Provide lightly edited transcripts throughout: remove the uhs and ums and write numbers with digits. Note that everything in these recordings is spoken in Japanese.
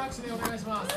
拍手でお願いします。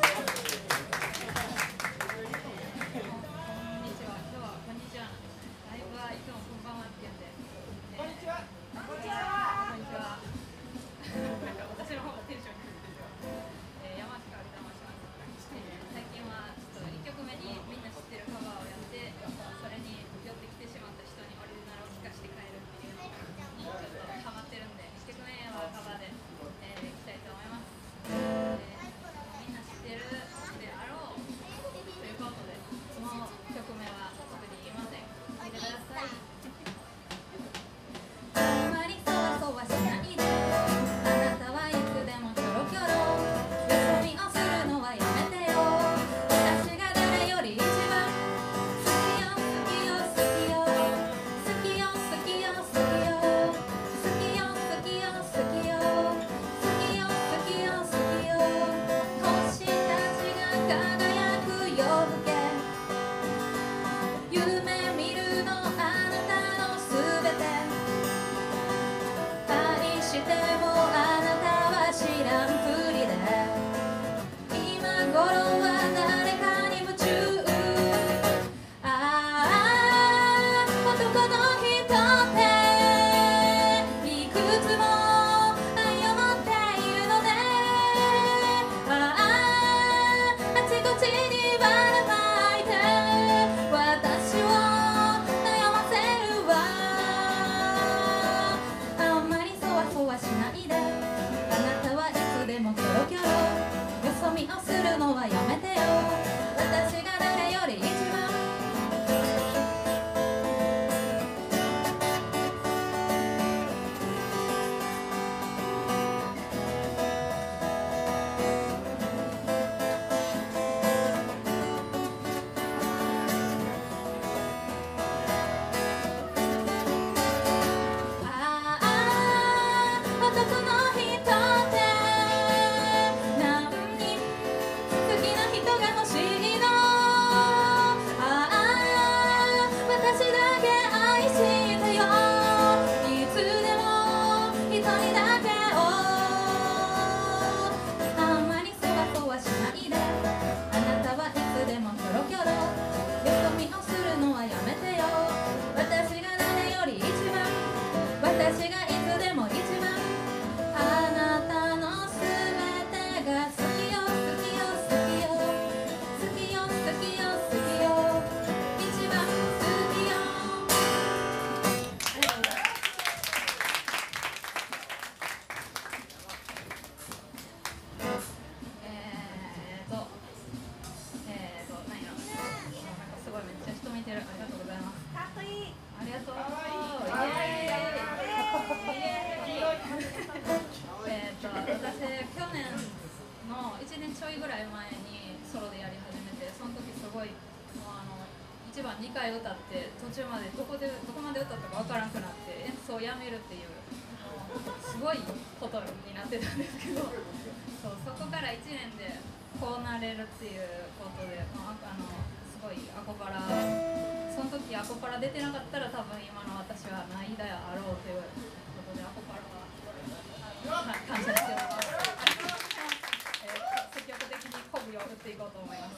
1番2回歌って途中までどこまで歌ったか分からなくなって演奏をやめるっていうすごいことになってたんですけどそこから1年でこうなれるっていうことで、すごいアコパラその時アコパラ出てなかったら多分今の私はないだあろうということでアコパラは感謝しております。積極的にコブを打っていこうと思います。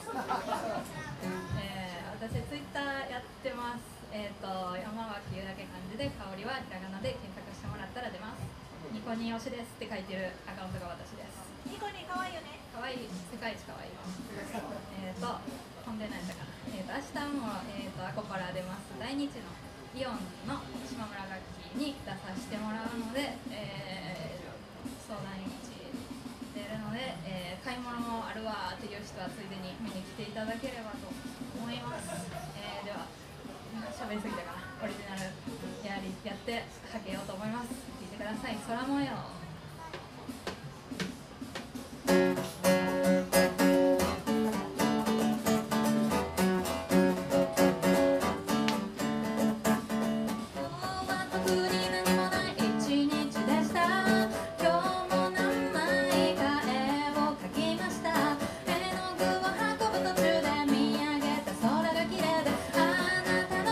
私ツイッターやってます。山脇だけ漢字で香りはひらがなで検索してもらったら出ます。ニコニ推しですって書いてるアカウントが私です。 ニコニ可愛いよね。 可愛い、世界一可愛い。ほんで何やったかな。明日もアコパラ出ます。来日のイオンの島村楽器に出させてもらうので、相談日出るので、買い物もあるわっていう人はついでに見に来ていただければと思います。では喋りすぎたかな。オリジナルやってはけようと思います。聞いてください。空模様。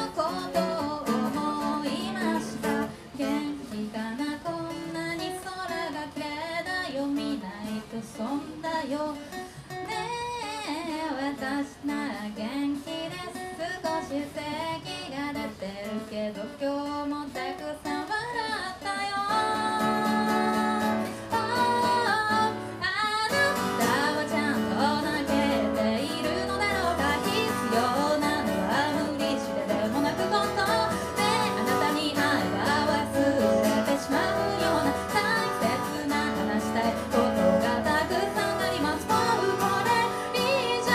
元気かなこんなに空んだよねえ私なら元気です少し咳が出てるけど今日もたくさん笑ったよあなたはちゃんと泣けているのだろうか必要なのは無理してでも泣くことねあなたに会えば忘れてしまうような大切な話したいことがたくさんありますもうこれ以上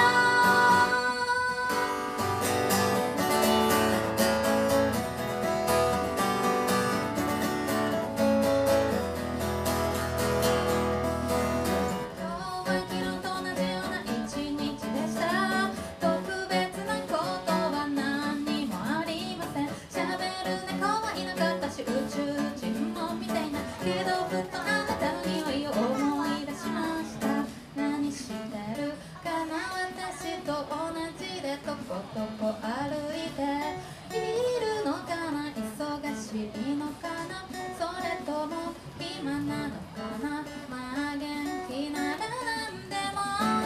今日は昨日と同じような一日でした特別なことは何にもありません喋る猫はいなかったし宇宙人も見ていないけどふとあなたの匂いを思い出しました何してるかな私と同じでとことこ歩いているのかな忙しいのかなそれとも暇なのかなまあ元気ならなんでも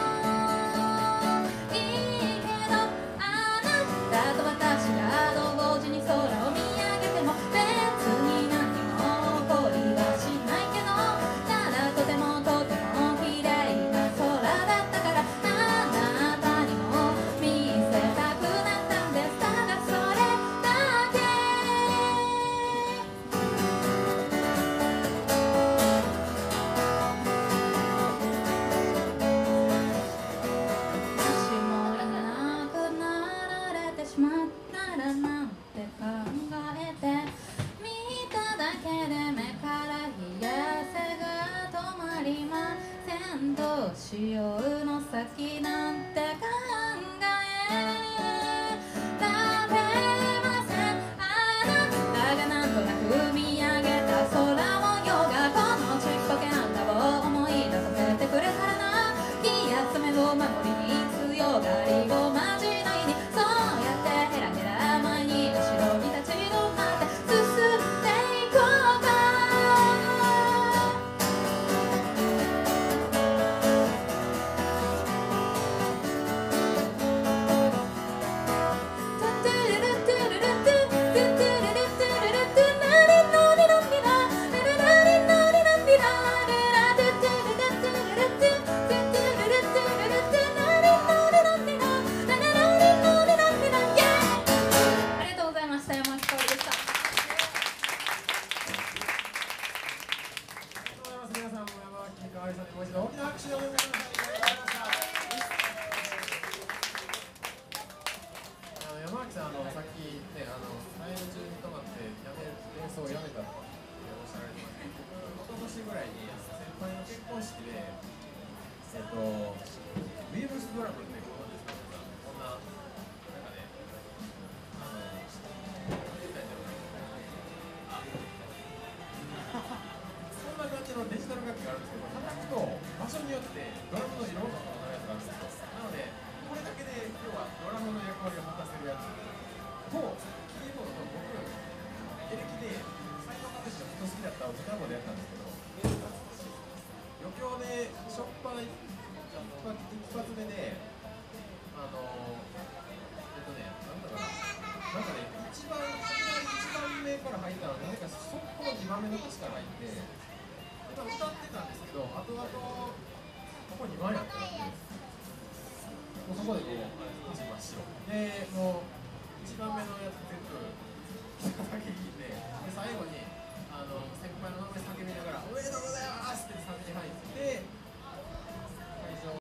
いいけどあなたと私が同時に空を見上げても別に何も起こりはしないけどただとても綺麗な空だったからあなたにも見せたくなったんですただそれだけもしもいなくなられてしまったらなんて考えて見ただけで目から冷や汗が止まりませんどうしようの先なんて考えられませんあなたがなんとなく見上げた空模様がこのちっぽけな歌を思い出させてくれたらな気休めを守りに強がりをまじないにそうやってヘラヘラ前に後ろに立ち止まって進んでいこうかトゥトゥルルトゥルルトゥトゥトゥルルトゥルルトゥナリノリノリラルルラリノリノリラルラトゥトゥルルトゥルルトゥトゥトゥルルトゥルルトゥナリノリノリララララリノリノリライエーイありがとうございました山木香織でした皆さんも山脇かおりさんにもう一度大きな拍手でお迎えください。山脇さん、さっきね、サイル中に止まって演奏をやめたっておっしゃられてましたけど、一昨年ぐらいに先輩の結婚式で、ウィーブスドラムっていうことですけど、こんな、なんかね、そんな感じのデジタル楽器があるんですけど、叩くと場所によってドラムのいろんな音が鳴るやつがあるんですよ。なので、これだけで今日はドラムの役割を果たせるやつと、キーボードと僕、エレキで斎藤和志がずっと好きだったをギターボードやったんですけど、余興で一発目で、なんかね、一番目から入ったので、なぜかそこの2番目の口から入って、歌ってたんですけど、後々、ここ2番やってなって、もうそこでこう、少し真っ白。で、もう1番目のやつ全部、